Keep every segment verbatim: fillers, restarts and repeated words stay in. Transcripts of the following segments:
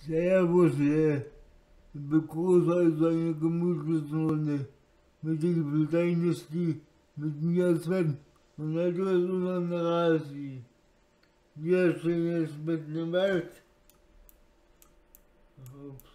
Servus, Herr. Ich begrüße euch zu einer gemütlichen Runde mit der Dynasty, mit mir Sven und natürlich unserem Rasi. Wir stehen jetzt mitten im Wald. Ups.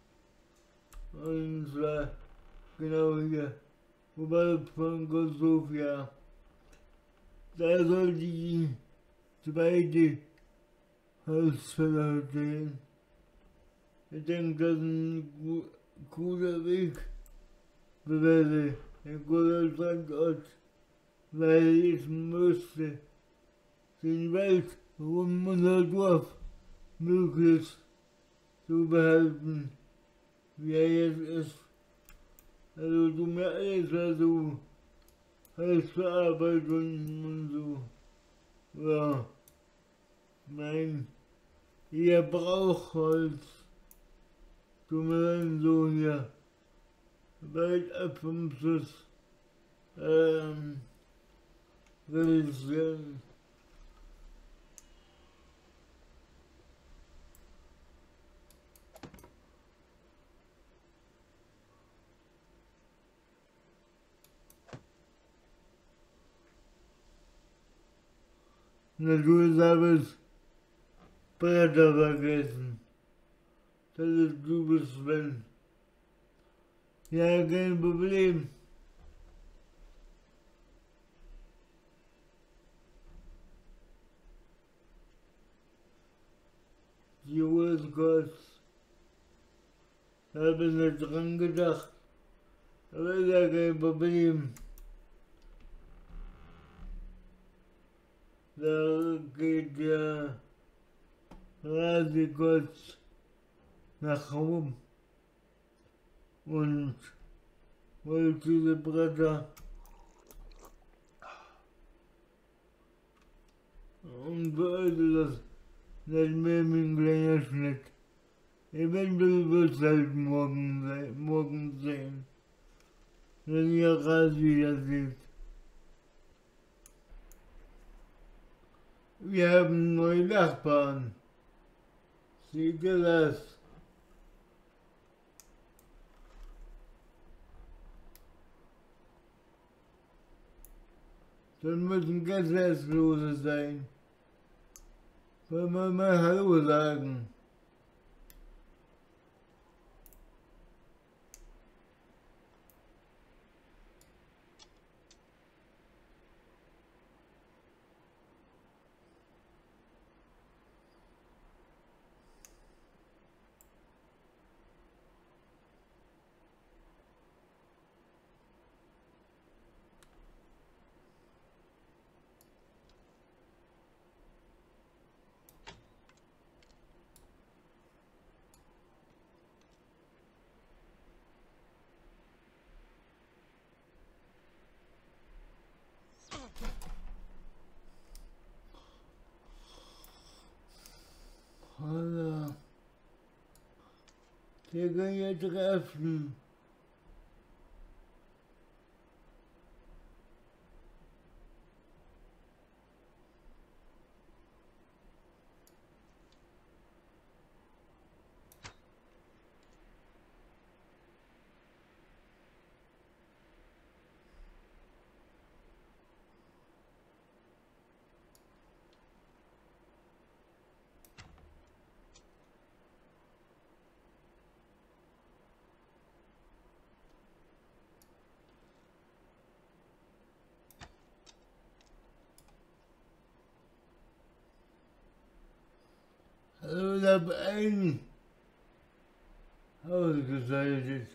Und zwar genau hier, oberhalb von Kosofia. Da soll die zweite Holzfäller stehen. Ich denke, das ist ein gu guter Weg, bewähre, ein guter Standort, weil ich möchte den Wald um unser Dorf möglichst zu behalten, wie er jetzt ist. Also du mir alles dazu, Holzverarbeitung und so. Ja, nein, ihr braucht Holz. Du mir so hier weit ab vom Schuss ähm, realisieren. Natürlich habe ich Bretter vergessen. Das ist du bist Sven. Ja, kein Problem. Die Uhr ist kurz. Da habe ich nicht dran gedacht. Aber ist ja kein Problem. Da geht der Rasi kurz nach oben und holt diese Bretter und behalte das nicht mehr mit einem kleinen Schnitt. Eventuell wird es halt morgen, sein, morgen sehen, wenn ihr Rad wieder seht. Wir haben neue Nachbarn. Seht ihr das? Das müssen Gesetzlose sein. Wollen wir mal Hallo sagen? Hallo. Wir können ja treffen. Also ich habe ein ausgeschaltet.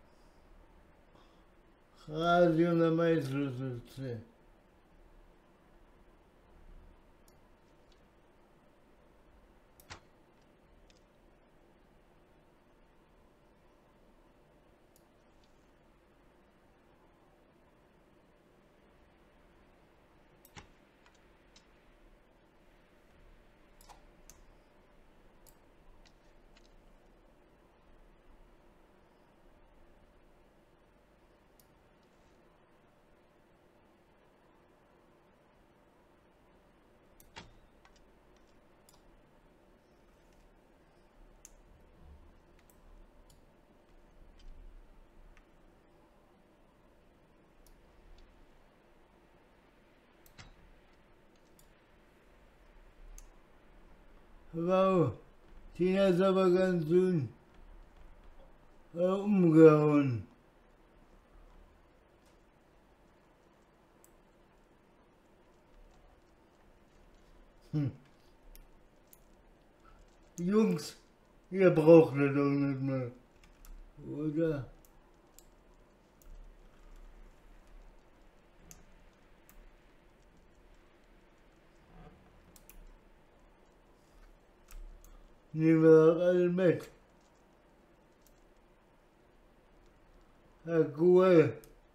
Radio na Meisterschütze. Wow, Tina ist aber ganz schön äh, umgehauen. Hm. Jungs, ihr braucht das doch nicht mehr, oder? Nehmen wir doch alle mit. Ja, cool.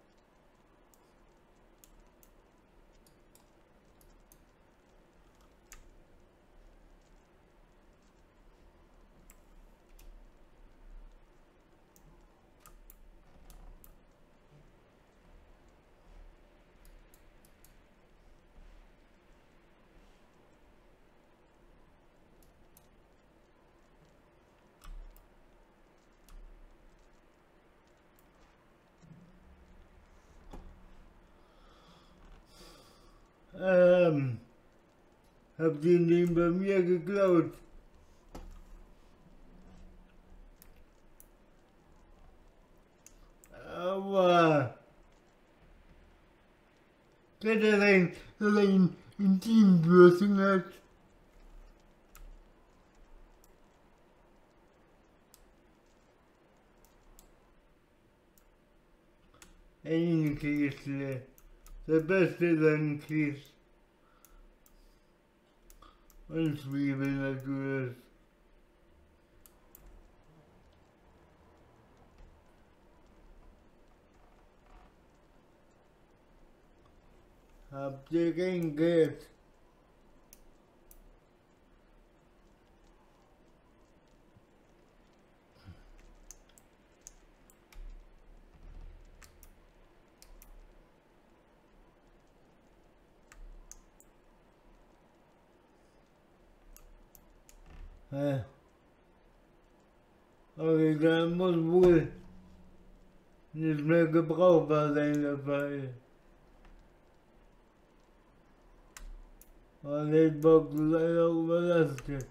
Ähm, habt ihr den bei mir geklaut? Aber, dass er ein, dass er ein Intimbürsten hat. Ein Kiesle. Der beste Sandkies. Und Zwiebeln natürlich. Habt ihr kein Geld? Ja. Okay, dann muss wohl nicht mehr gebrauchbar sein, der Fall. Weil die Box ist leider überlastet.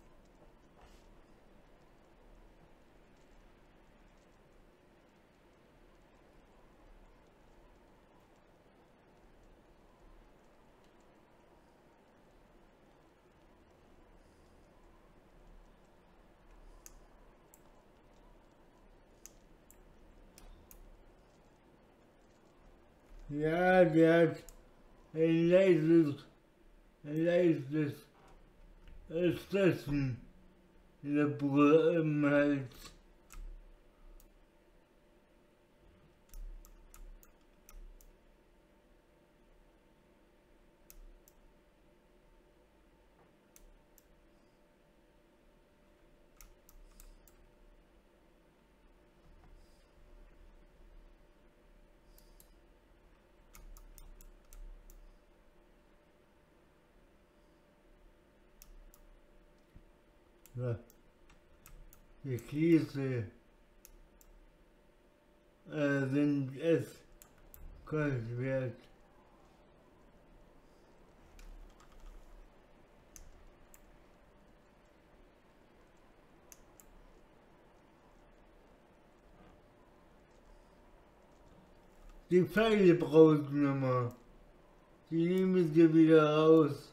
Ja, der hat ein leises, ein leises Stechen in der Brille im Hals. Ja, die Kiese äh, sind es Gold wert. Die Pfeile brauchen immer. Die nehmen sie wieder raus.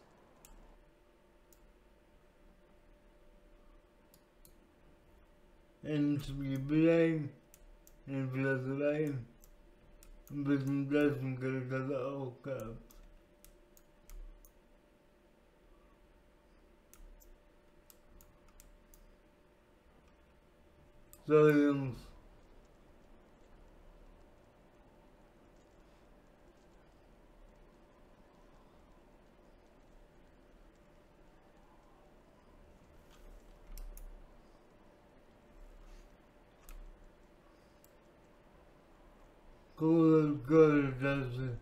Ein Zwiebelein, ein Glas Wein, ein bisschen Taschengeld hat er auch gehabt. So Jungs. Coole Goldtasche.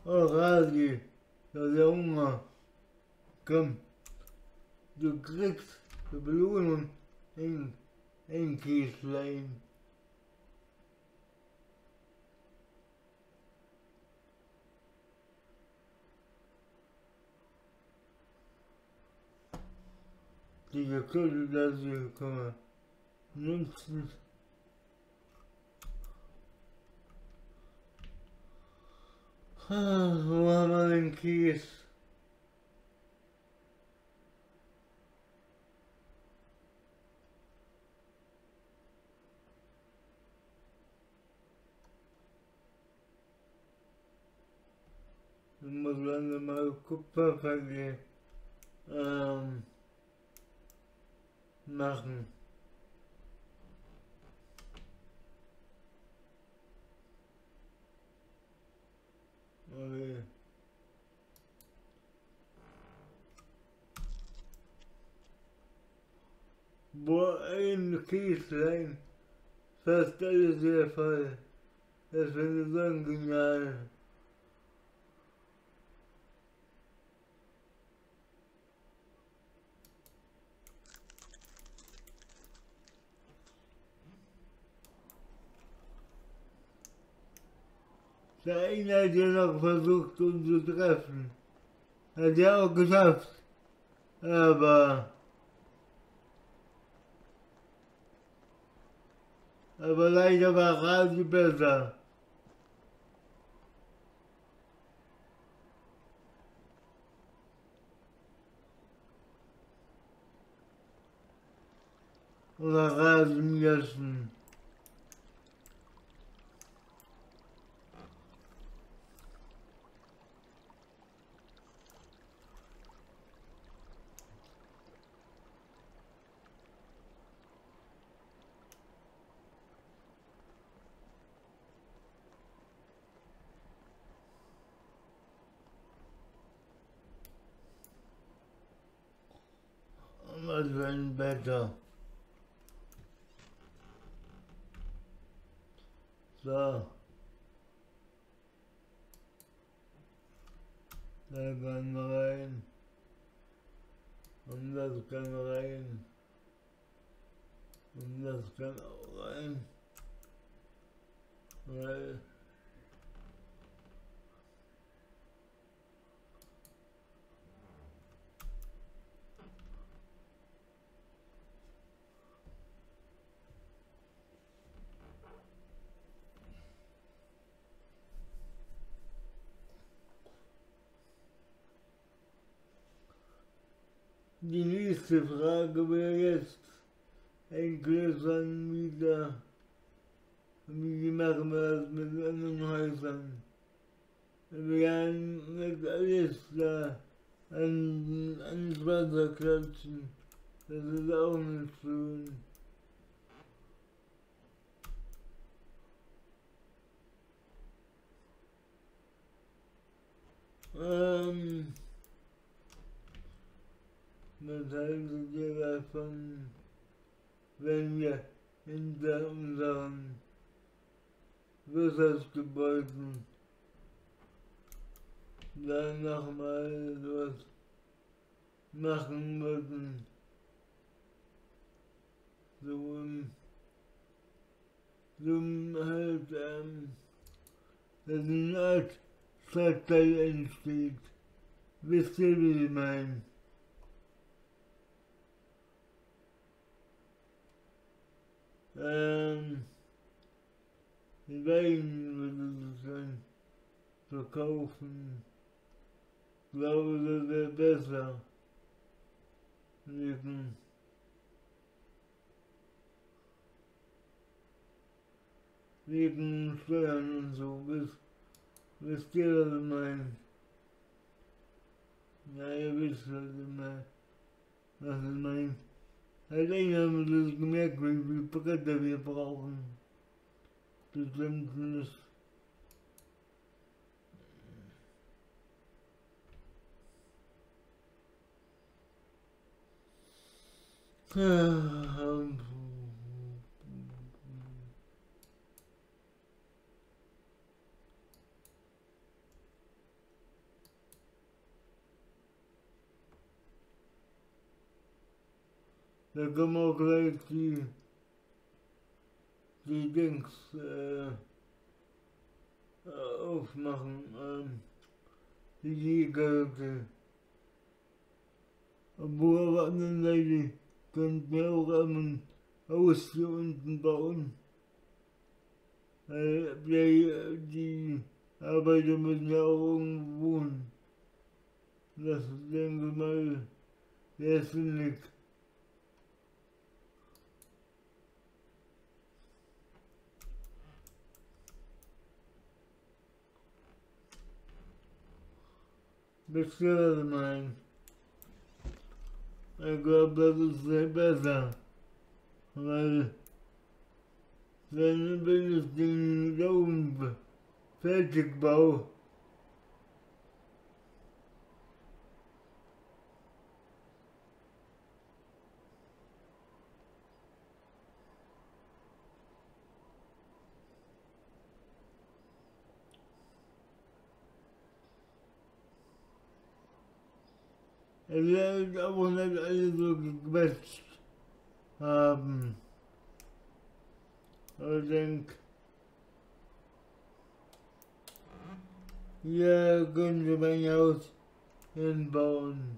Oh Radi, das ist der Hunger. Komm, du kriegst die Belohnung in ein Kieslein. Die Sekunde, dass wir kommen, nutzen. Ah, wo haben wir den Kies? Ich muss dann mal Kupfervergehen ähm, machen. Okay. Wo ein Kieslein, fast alles der Fall. Das finde ich so genial. Der eine hat ja noch versucht, uns zu treffen. Hat er auch geschafft. Aber, aber leider war Rasi besser. Oder Rasen lassen. Was für ein Wetter. So. Da kann rein. Und das kann rein. Und das kann auch rein. Weil die nächste Frage wäre jetzt ein Gläsern wieder. Wie machen wir das mit anderen Häusern? Wir haben nicht alles da an, ans Wasser klatschen. Das ist auch nicht schön. Ähm, was haltet ihr davon, wenn wir hinter unseren Wirtschaftsgebäuden da nochmal was machen würden? So im, so im halt, ähm, dass eine Art Stadtteil entsteht. Wisst ihr, wie ich meine? Ähm, die Wein würde es dann verkaufen. Ich glaube, das wäre besser. Wegen, wegen Steuern und so. Wisst, wisst ihr, was ich meine? Ja, ihr wisst, was ich meine. Was ich meine. Allein haben wir das gemerkt, wie viele Bretter wir brauchen. Bestimmt nicht. Da können wir auch gleich die, die Dings äh, äh, aufmachen, ähm, die Liegekarte. Obwohl auf der anderen Seite könnten wir auch ein Haus hier unten bauen. Weil die, die Arbeiter müssen ja auch irgendwo wohnen. Das denke ich mal sehr sinnig. Wisst ihr, was ich meine? Ich glaube, das ist sehr besser. Weil, wenn, wenn ich den Raum fertig baue, er wird aber nicht alle so gequetscht haben. Aber ich denke, hier könnte mein Haus hinbauen.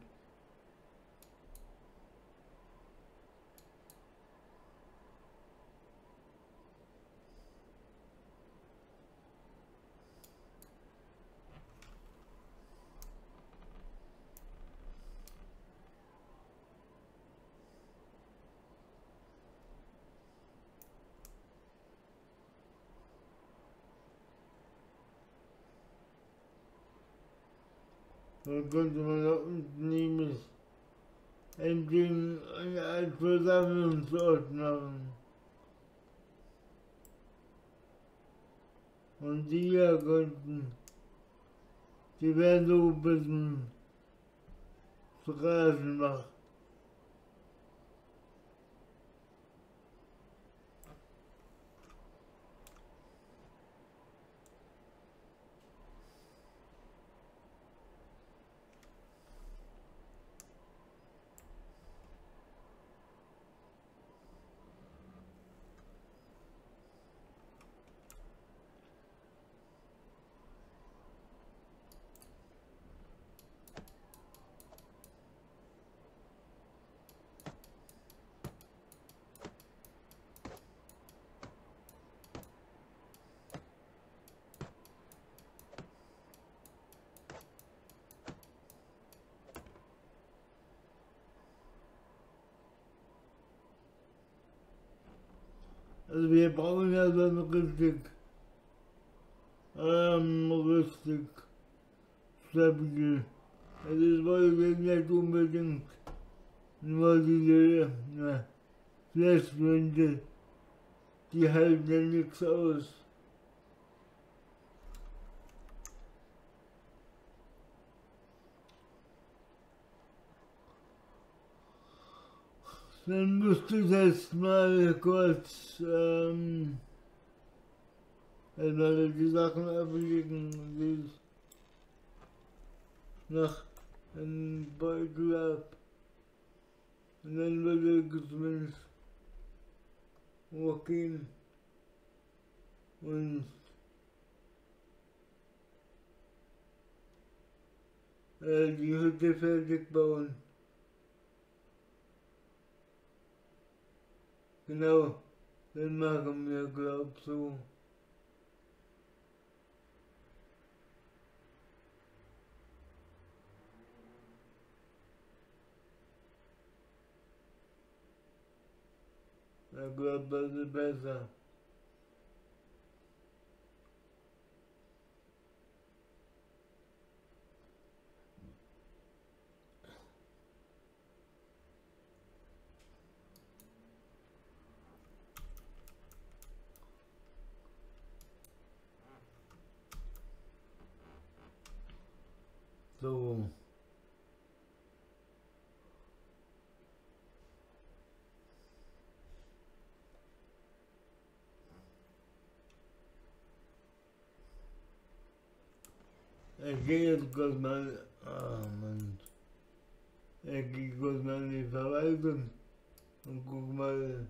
Dann könnte man da unten nämlich ein Ding, eine Art Versammlungsort machen. Und die hier könnten, die werden so ein bisschen Straßen machen. Also wir brauchen ja dann richtig, ähm, richtig stabil. Also ich wollte nicht unbedingt nur diese, na, Fleischwände, die halten ja nichts aus. Dann müsste ich jetzt mal kurz, ähm, einmal die Sachen ablegen, die ich nach einem Beutel ab. Und dann würde ich zumindest hochgehen und äh, die Hütte fertig bauen. Genau, dann machen wir, glaub so. Ich glaub, das ist besser. So. Ich gehe jetzt kurz mal, ah Mann, ich gehe kurz mal in die Verwaltung Und guck mal.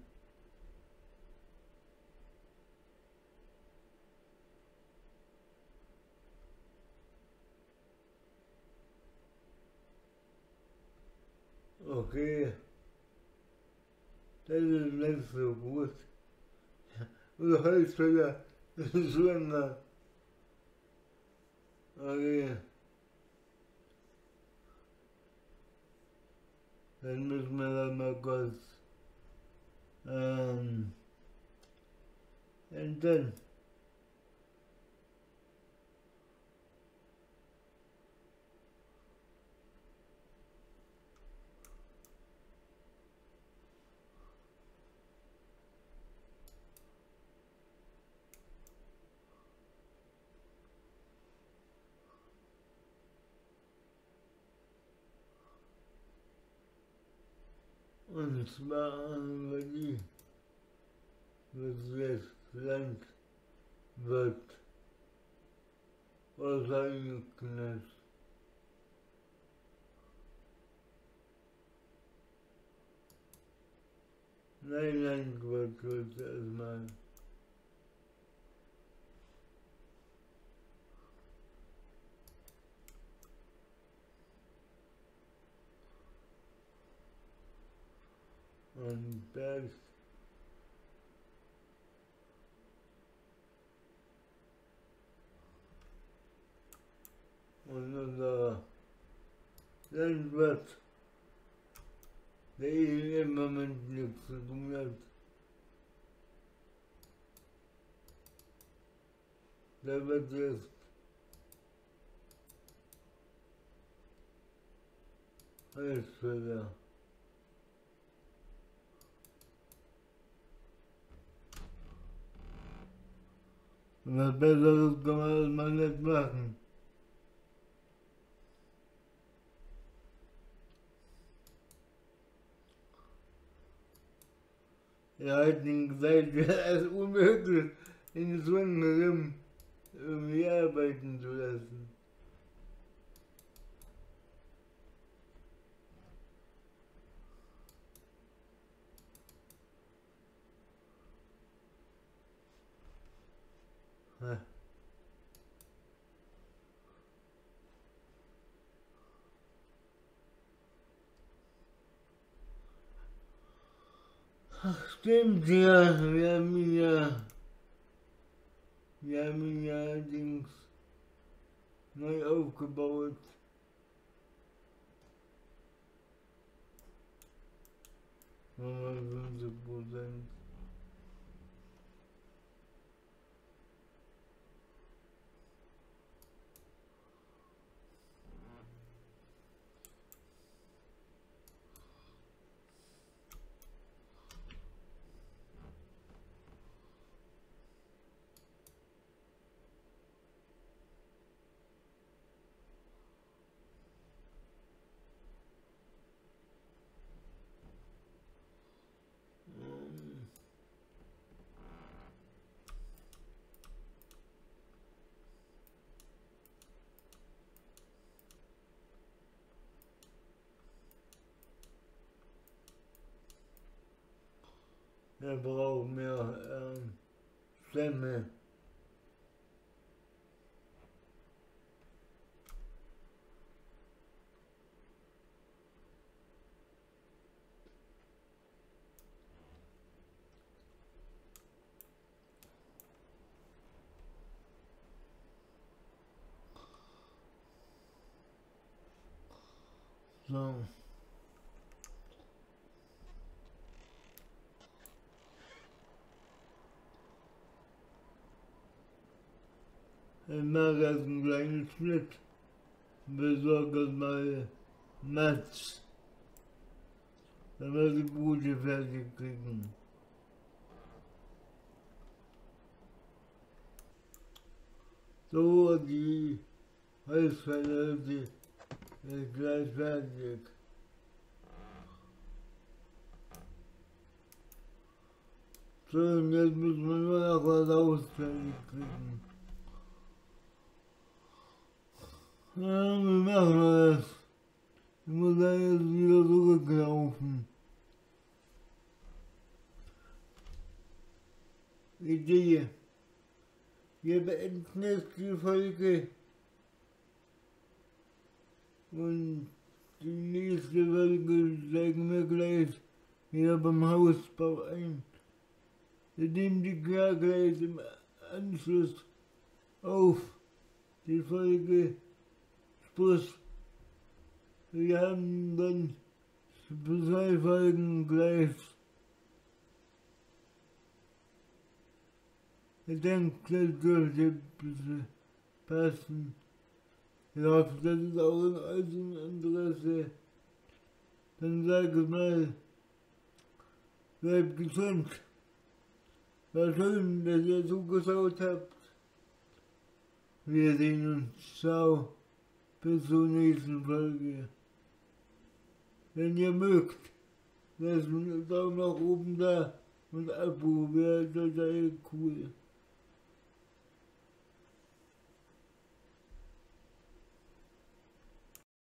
Okay. Das ist nicht so gut. Und heißt wieder, das ist schwanger. Okay. Dann müssen wir dann mal kurz ähm, ändern. Und zwar über die, was das Land wird auseinandergeknallt. Nein, Landwirt wird erstmal. Und das und unser Landwirt, der im Moment nichts zu tun hat, der wird jetzt alles wieder. Und was Besseres kann man erstmal nicht machen. In der heutigen Zeit wäre es unmöglich, in so einem Rim irgendwie arbeiten zu lassen. Ha. Ach, stimmt ja, wir haben ihn ja, wir haben ihn ja allerdings neu aufgebaut. Nochmal fünfzig Prozent. Wir brauchen mehr ähm, Stämme. So. Ich mache jetzt einen kleinen Schnitt. Besorge mal Mats, damit wir die Bude fertig kriegen. So, die Holzverhältnisse ist gleich fertig. So, und jetzt müssen wir nur noch was ausfertig kriegen. Ja, wie machen wir das? Ich muss da jetzt wieder zurücklaufen. Idee. Wir beenden jetzt die Folge und die nächste Folge steigen wir gleich wieder beim Hausbau ein. Wir nehmen die klar gleich im Anschluss auf die Folge Spuss. Wir haben dann zwei Folgen gleich. Ich denke, das dürfte ein bisschen passen. Ich hoffe, das ist auch in eurem Interesse. Dann sage ich mal, bleibt gesund. War schön, dass ihr zugeschaut habt. Wir sehen uns. Ciao. Bis zur nächsten Folge. Wenn ihr mögt, lasst mir einen Daumen nach oben da und ein Abo wäre total cool.